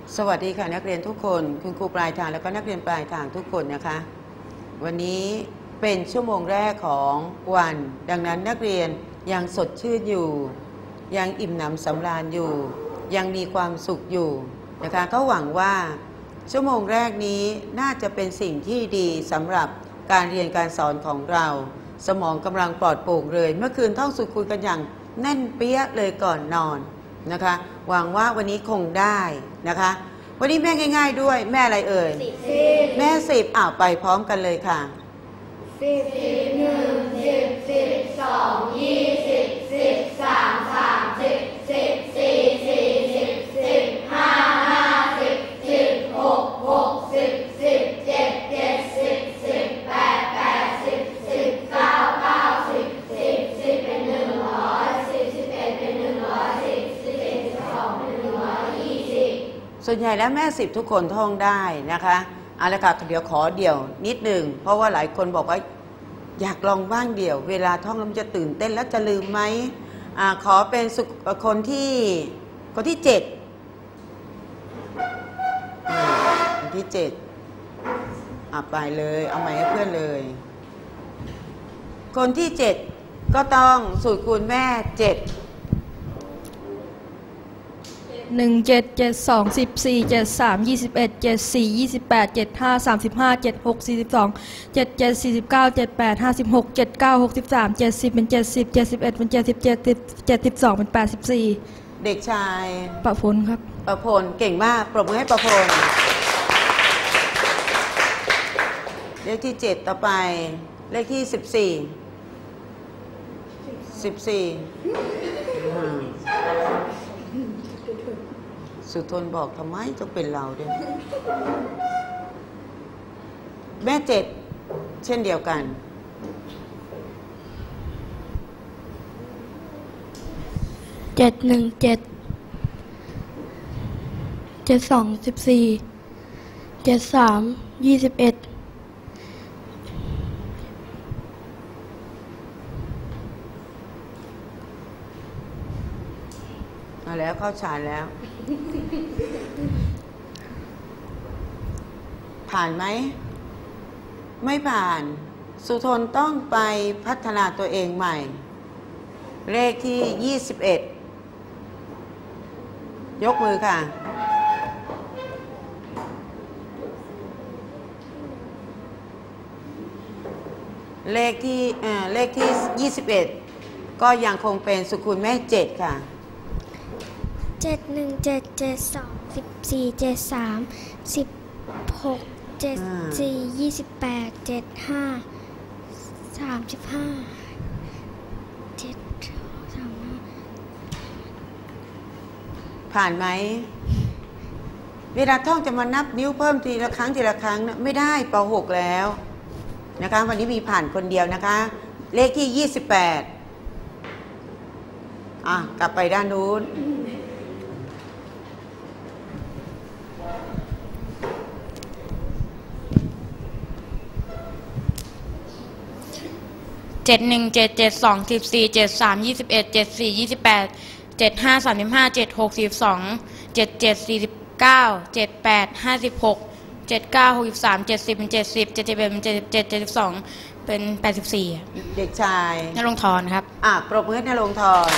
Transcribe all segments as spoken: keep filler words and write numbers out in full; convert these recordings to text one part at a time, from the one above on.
สวัสดีค่ะนักเรียนทุกคนคุณครูปลายทางแล้วก็นักเรียนปลายทางทุกคนนะคะวันนี้เป็นชั่วโมงแรกของวันดังนั้นนักเรียนยังสดชื่นอยู่ยังอิ่มหนำสำราญอยู่ยังมีความสุขอยู่นะคะก็หวังว่าชั่วโมงแรกนี้น่าจะเป็นสิ่งที่ดีสำหรับการเรียนการสอนของเราสมองกำลังปลอดโปร่งเลยเมื่อคืนท่องสูตรคูณกันอย่างแน่นเปี้ยเลยก่อนนอนนะคะหวังว่าวันนี้คงได้นะคะวันนี้แม่ง่ายๆด้วยแม่อะไรเอ่ยแม่สิบอ้าวไปพร้อมกันเลยค่ะสิบสิบหนึ่งสิบสิบสองยี่สิบสิบสามสามสิบสิบสี่สี่สิบสิบห้าห้าสิบสิบหกหกสิบสิบเจ็ดเจ็ดสิบสิบแปดแปดสิบสิบเก้าเก้าสิบสิบสิบเป็นหนึ่งร้อยสิบสิบเอ็ดเป็นหนึ่งร้อยสิบสิบเอ็ดสิบสองเป็นหนึ่งร้อยยี่สิบส่วนใหญ่แล้วแม่สิบทุกคนท่องได้นะคะเอาละค่ะเดี๋ยวขอเดี่ยวนิดหนึ่งเพราะว่าหลายคนบอกว่าอยากลองบ้างเดี่ยวเวลาท่องแล้วมันจะตื่นเต้นแล้วจะลืมไหมอ่าขอเป็นสุคนที่คนที่เจ็ดคนที่เจ็ดอ่ะไปเลยเอาใหม่ให้เพื่อนเลยคนที่เจ็ดก็ต้องสูตรคูณแม่เจ็ดหนึ่งเจ็ดเจ็ดสองสิบสี่เจ็ดสามยี่สิบเอ็ดเจ็ดสี่ยี่สิบแปดเจ็ดห้าสามสิบห้าเจ็ดหกสี่สิบสองเจ็ดเจ็ดสี่สิบเก้าเจ็ดแปดห้าสิบหกเจ็ดเก้าหกสิบสามเจ็ดสิบเป็นเจ็ดสิบเจ็ดสิบเอ็ดเป็นเจ็ดสิบเจ็ดสิบเจ็ดสิบสองเป็นแปดสิบสี่เด็กชายประพลครับประพลเก่งมากปรบมือให้ประพลเลขที่เจ็ดต่อไปเลขที่สิบสี่สิบสี่สุทนบอกทำไมต้องเป็นเราด้วยแม่เจ็ดเช่นเดียวกันเจ็ดหนึ่งเจ็ดเจ็ดสองสิบสี่เจ็ดสามยี่สิบเอ็ดมาแล้วเข้าฌานแล้วผ่านไหมไม่ผ่านสุทนต้องไปพัฒนาตัวเองใหม่เลขที่ยี่สิบเอ็ดยกมือค่ะเลขที่เอ่อเลขที่ยี่สิบเอ็ดก็ยังคงเป็นสุคูณแม่เจ็ดค่ะเจ็ดหนึ่งเจ็ดเจ็ดสองสิบสี่เจ็ดสามสิบหกเจ็ดสี่ยี่สิบแปดเจ็ดห้าสามสิบห้าเจ็ดสามห้าผ่านไหมเวลาท่องจะมานับนิ้วเพิ่มทีละครั้งทีละครั้งนะไม่ได้ป.หกแล้วนะคะวันนี้มีผ่านคนเดียวนะคะเลขที่ยี่สิบแปดอ่ะกลับไปด้านนู้นเจ็ดหนึ่งเจ็ดเจ็ดสองสิบสี่เจ็ดสามยี่สิบเอ็ดเจ็ดสี่ยี่สิบแปดเจ็ดห้าสามสิบห้าเจ็ดหกสี่สิบสองเจ็ดเจ็ดสี่สิบเก้าเจ็ดแปดห้าสิบหกเจ็ดเก้าหกสิบสามเจ็ดสิบเป็นเจ็ดสิบเจ็ดสิบเอ็ดเป็นเจ็ดสิบเจ็ดเจ็ดสิบสองเป็นแปดสิบสี่เด็กชายนรงค์ธรครับอ่ะปรบมือให้นรงค์ธร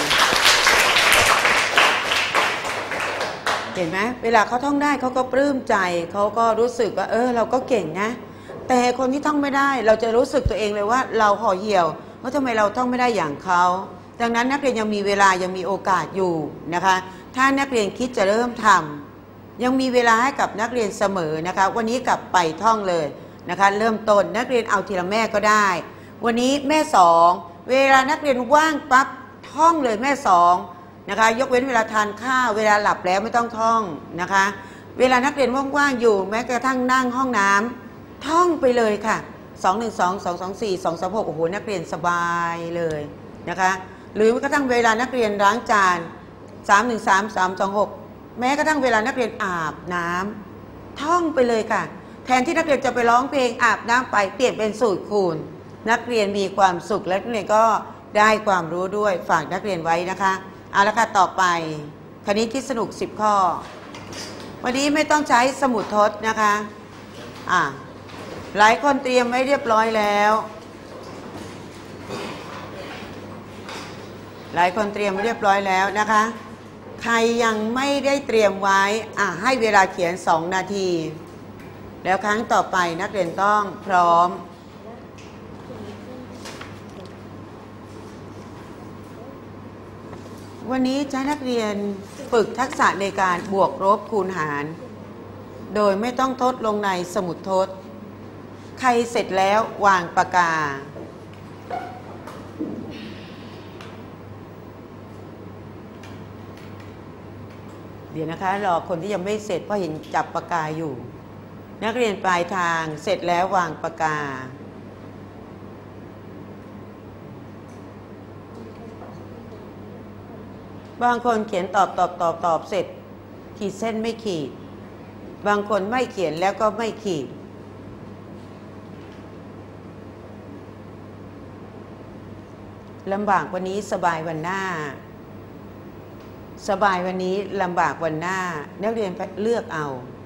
เห็นไหมเวลาเขาท่องได้เขาก็ปลื้มใจเขาก็รู้สึกว่าเออเราก็เก่งนะแต่คนที่ท่องไม่ได้เราจะรู้สึกตัวเองเลยว่าเราห่อเหี่ยวว่าทำไมเราท่องไม่ได้อย่างเขาดังนั้นนักเรียนยังมีเวลายังมีโอกาสอยู่นะคะถ้านักเรียนคิดจะเริ่มทำยังมีเวลาให้กับนักเรียนเสมอนะคะวันนี้กลับไปท่องเลยนะคะเริ่มต้นนักเรียนเอาทีละแม่ก็ได้วันนี้แม่สองเวลานักเรียนว่างปั๊บท่องเลยแม่สองนะคะยกเว้นเวลาทานข้าวเวลาหลับแล้วไม่ต้องท่องนะคะเวลานักเรียนว่างๆอยู่แม้กระทั่งนั่งห้องน้ำท่องไปเลยค่ะสองหนึ่งสองสองสองสี่สองสามหกโอ้โหนักเรียนสบายเลยนะคะหรือแม้กระทั่งเวลานักเรียนล้างจานสามหนึ่งสามสามสองหกแม้กระทั่งเวลานักเรียนอาบน้ำท่องไปเลยค่ะแทนที่นักเรียนจะไปร้องเพลงอาบน้ำไปเปลี่ยนเป็นสูตรคูณนักเรียนมีความสุขและนักเรียนก็ได้ความรู้ด้วยฝากนักเรียนไว้นะคะเอาละค่ะต่อไปคณิตที่สนุกสิบข้อวันนี้ไม่ต้องใช้สมุดทดนะคะอ่ะหลายคนเตรียมไว้เรียบร้อยแล้วหลายคนเตรียมไว้เรียบร้อยแล้วนะคะใครยังไม่ได้เตรียมไว้อ่ะให้เวลาเขียนสองนาทีแล้วครั้งต่อไปนักเรียนต้องพร้อมวันนี้จะให้นักเรียนฝึกทักษะในการบวกลบคูณหารโดยไม่ต้องทดลงในสมุดทดใครเสร็จแล้ววางปากกาเดี๋ยวนะคะรอคนที่ยังไม่เสร็จเพราะเห็นจับปากกาอยู่นักเรียนปลายทางเสร็จแล้ววางปากกาบางคนเขียนตอบตอบตอบตอบเสร็จขีดเส้นไม่ขีดบางคนไม่เขียนแล้วก็ไม่ขีดลำบากวันนี้สบายวันหน้าสบายวันนี้ลำบากวันหน้านักเรียนเลือกเอา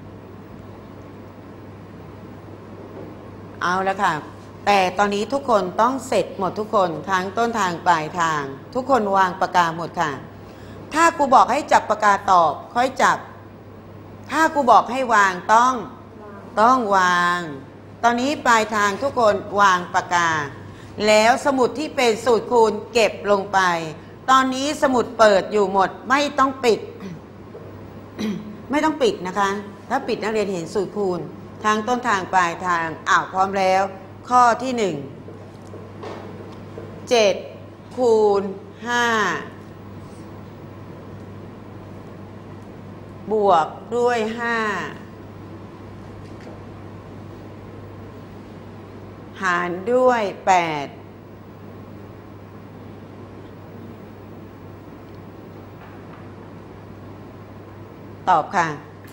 เอาละค่ะแต่ตอนนี้ทุกคนต้องเสร็จหมดทุกคนทั้งต้นทางปลายทางทุกคนวางปากกาหมดค่ะถ้าครูบอกให้จับปากกาตอบค่อยจับถ้าครูบอกให้วางต้องต้องวางตอนนี้ปลายทางทุกคนวางปากกาแล้วสมุดที่เป็นสูตรคูณเก็บลงไปตอนนี้สมุดเปิดอยู่หมดไม่ต้องปิด ไม่ต้องปิดนะคะถ้าปิดนักเรียนเห็นสูตรคูณทางต้นทางปลายทางอ้าวพร้อมแล้วข้อที่หนึ่งเจ็ดคูณห้าบวกด้วยห้าหารด้วยแปดตอบค่ะ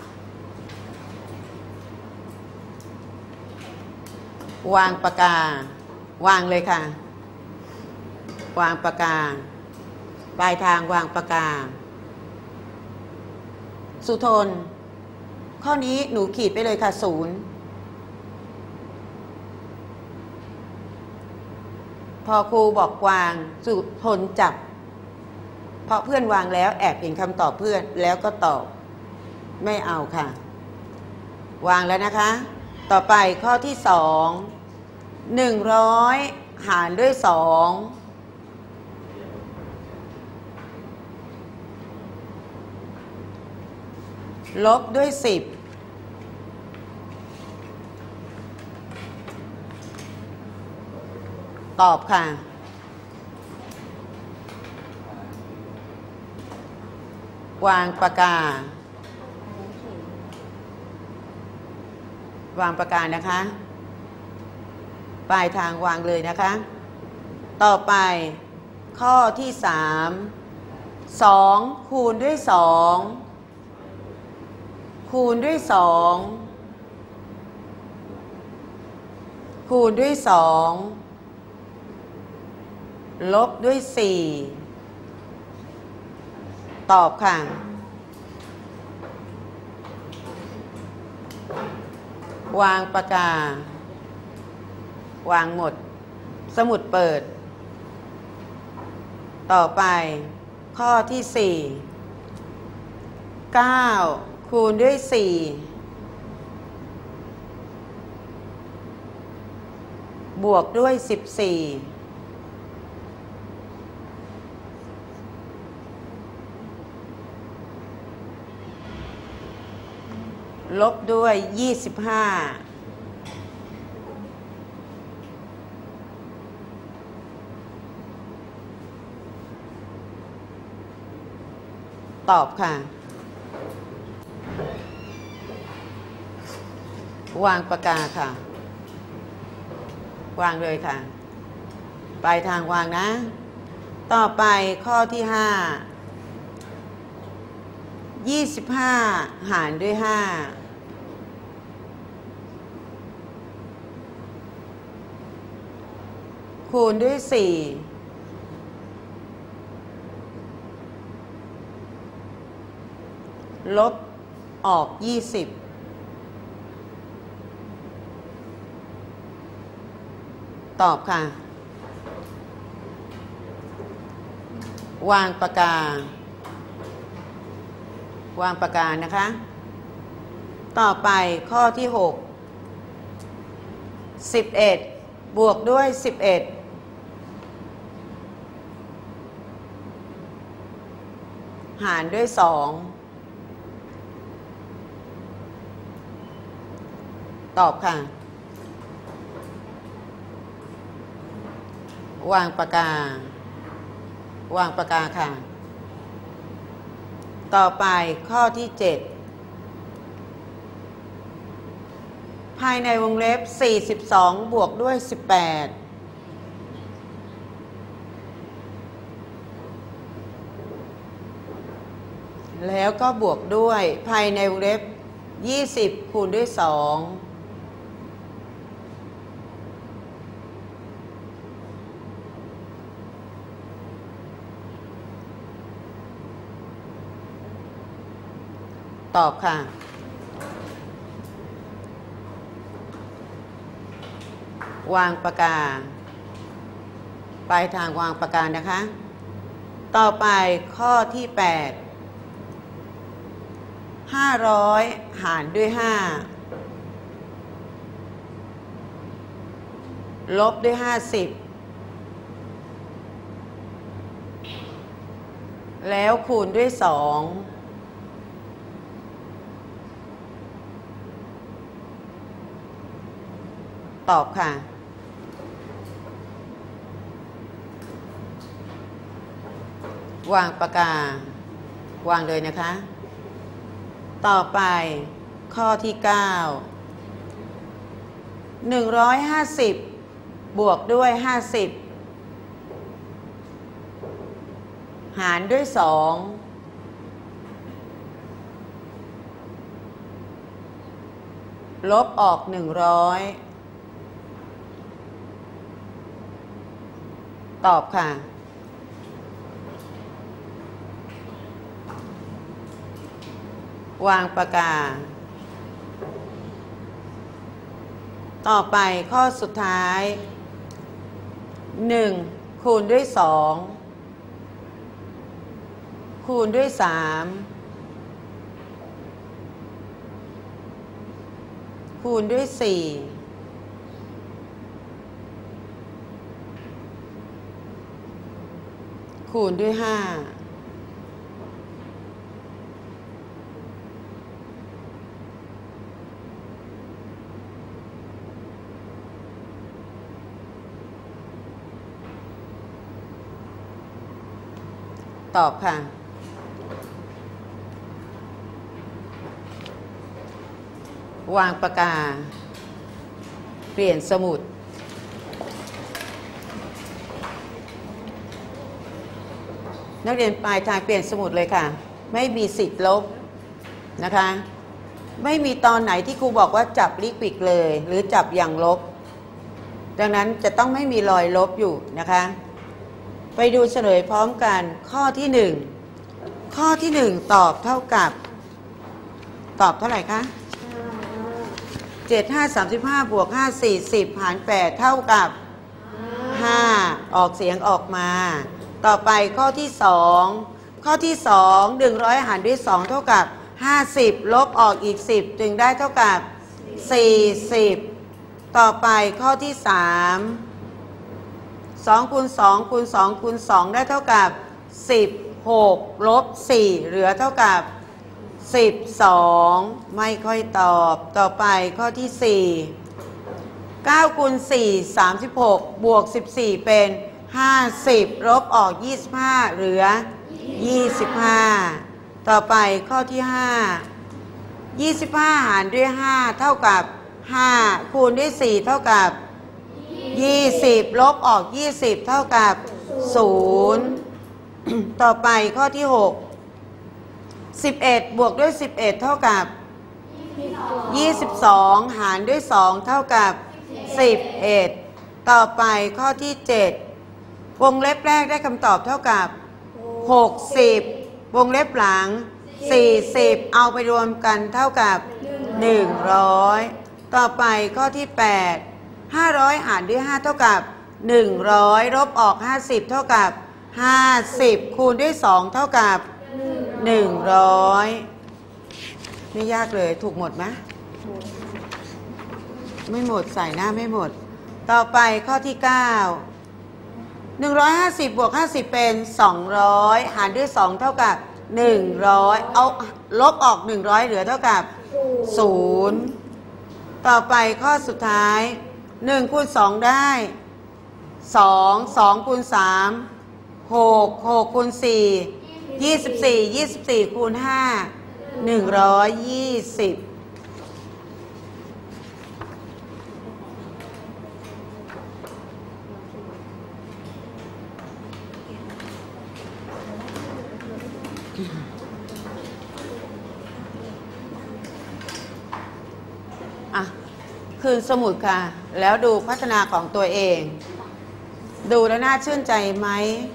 วางปากกาวางเลยค่ะวางปากกาปลายทางวางปากกาสุทนข้อนี้หนูขีดไปเลยค่ะศูนย์พอครูบอกวางสุทนจับเพราะเพื่อนวางแล้วแอบเห็นคำตอบเพื่อนแล้วก็ตอบไม่เอาค่ะวางแล้วนะคะต่อไปข้อที่สองหนึ่งร้อยหารด้วยสองลบด้วยสิบตอบค่ะวางปากกาวางปากกานะคะปลายทางวางเลยนะคะต่อไปข้อที่สามสองคูณด้วยสองคูณด้วยสองคูณด้วยสองลบด้วยสี่ตอบค่ะวางปากกาวางหมดสมุดเปิดต่อไปข้อที่สี่เก้าคูณด้วยสี่บวกด้วยสิบสี่ลบด้วยยี่สิบห้าตอบค่ะวางปากกาค่ะวางเลยค่ะปลายทางวางนะต่อไปข้อที่ห้ายี่สิบห้าหารด้วยห้าคูณด้วยสี่ลบออกยี่สิบตอบค่ะวางปากกาวางปากกานะคะต่อไปข้อที่หกสิบเอ็ดบวกด้วยสิบเอ็ดหารด้วยสองตอบค่ะวางปากกาวางปากกาค่ะต่อไปข้อที่เจ็ดภายในวงเล็บสี่สิบสองบวกด้วยสิบแปดแล้วก็บวกด้วยภายในวงเล็บยี่สิบคูณด้วยสองตอบค่ะวางปากกาปลายทางวางปากกานะคะต่อไปข้อที่แปดห้าร้อยหารด้วยห้าลบด้วยห้าสิบแล้วคูณด้วยสองตอบค่ะวางปากกาวางเลยนะคะต่อไปข้อที่เก้าหนึ่งร้อยห้าสิบบวกด้วยห้าสิบหารด้วยสองลบออกหนึ่งร้อยตอบค่ะวางปากกาต่อไปข้อสุดท้ายหนึ่งคูณด้วยสองคูณด้วยสามคูณด้วยสี่คูณด้วยห้าตอบค่ะวางปากกาเปลี่ยนสมุดนักเรียนปลายทางเปลี่ยนสมุดเลยค่ะไม่มีสิทธิ์ลบนะคะไม่มีตอนไหนที่ครูบอกว่าจับลิควิดเลยหรือจับอย่างลบดังนั้นจะต้องไม่มีรอยลบอยู่นะคะไปดูเฉลยพร้อมกันข้อที่หนึ่งข้อที่หนึ่งตอบเท่ากับตอบเท่าไหร่คะเจ็ดห้าสามสิบห้าบวกห้าสี่สิบหารแปดเท่ากับห้าออกเสียงออกมาต่อไปข้อที่สองข้อที่สองหนึ่งร้อยหารด้วยสองเท่ากับห้าสิบลบออกอีกสิบจึงได้เท่ากับสี่สิบต่อไปข้อที่สามสองคูณสองคูณสองคูณสองได้เท่ากับสิบหกลบสี่เหลือเท่ากับสิบสองไม่ค่อยตอบต่อไปข้อที่สี่เก้าคูณสี่ สามสิบหกบวกสิบสี่เป็นห้าสิบลบออกยี่สิบห้าเหลือยี่สิบห้าต่อไปข้อที่ห้ายี่สิบห้าหารด้วยห้าเท่ากับห้าคูณด้วยสี่เท่ากับยี่สิบลบออกยี่สิบเท่ากับศูนย์ต่อไปข้อที่หกสิบเอ็ดบวกด้วยสิบเอ็ดเท่ากับยี่สิบสองหารด้วยสองเท่ากับสิบเอ็ดต่อไปข้อที่เจ็ดวงเล็บแรกได้คำตอบเท่ากับหกสิบวงเล็บหลังสี่สิบเอาไปรวมกันเท่ากับหนึ่งร้อยต่อไปข้อที่แปดห้าร้อยหารด้วยห้าเท่ากับหนึ่งร้อยลบออกห้าสิบเท่ากับห้าสิบคูณด้วยสองเท่ากับหนึ่งร้อยไม่ยากเลยถูกหมดไหมไม่หมดใส่หน้าไม่หมดต่อไปข้อที่เก้าหนึ่งร้อยห้าสิบบวกห้าสิบเป็นสองร้อยหารด้วยสองเท่ากับหนึ่งร้อยเอาลบออกหนึ่งร้อยเหลือเท่ากับศูนย์ต่อไปข้อสุดท้ายหนึ่งคูณสองได้สองสองคูณสามหกหกคูณสี่ยี่สิบสี่ยี่สิบสี่คูณห้าหนึ่งร้อยยี่สิบอ่ะคืนสมุดค่ะแล้วดูพัฒนาของตัวเองดูแล้วน่าชื่นใจไหม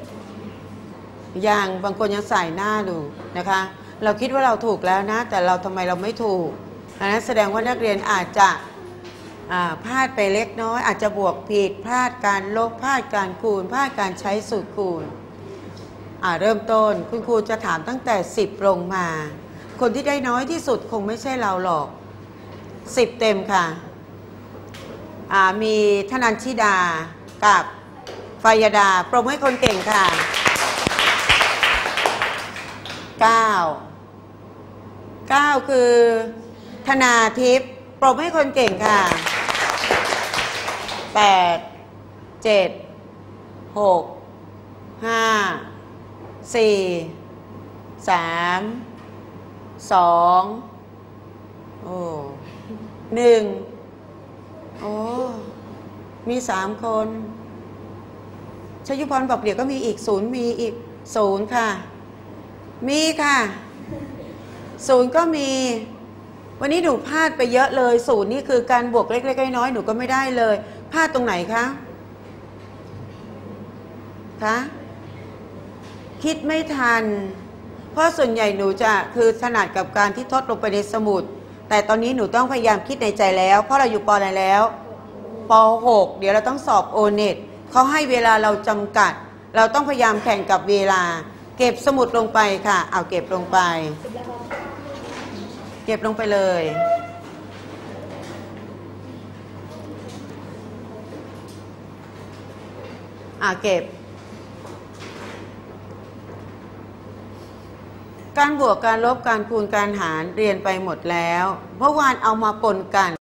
อย่างบางคนยังใส่หน้าดูนะคะเราคิดว่าเราถูกแล้วนะแต่เราทำไมเราไม่ถูกอันนั้นแสดงว่านักเรียนอาจจะพลาดไปเล็กน้อยอาจจะบวกผิดพลาดการลบพลาดการคูณพลาดการใช้สูตรคูณเริ่มต้นคุณครูจะถามตั้งแต่สิบลงมาคนที่ได้น้อยที่สุดคงไม่ใช่เราหรอกสิบเต็มค่ะมีธนัญชิดากับฟายดาปรบมือให้คนเก่งค่ะเก้า เก้าคือธนาทิพย์ปรบมือให้คนเก่งค่ะแปด เจ็ด หก ห้า สี่ สาม สองโอ้หนึ่งโอ้มีสามคนชยุพรบอกเดี๋ยวก็มีอีกศูนย์มีอีกศูนย์ค่ะมีค่ะศูนย์ก็มีวันนี้หนูพลาดไปเยอะเลยศูนย์นี่คือการบวกเล็กๆน้อยๆหนูก็ไม่ได้เลยพลาดตรงไหนคะคะคิดไม่ทันเพราะส่วนใหญ่หนูจะคือถนัดกับการที่ทดลงไปในสมุดแต่ตอนนี้หนูต้องพยายามคิดในใจแล้วเพราะเราอยู่ป.อะไรแล้วป.หกเดี๋ยวเราต้องสอบโอเน็ตเขาให้เวลาเราจำกัดเราต้องพยายามแข่งกับเวลาเก็บสมุดลงไปค่ะเอาเก็บลงไปเก็บลงไปเลยอ่าเก็บการบวกการลบการคูณการหารเรียนไปหมดแล้วเมื่อวานเอามาปนกัน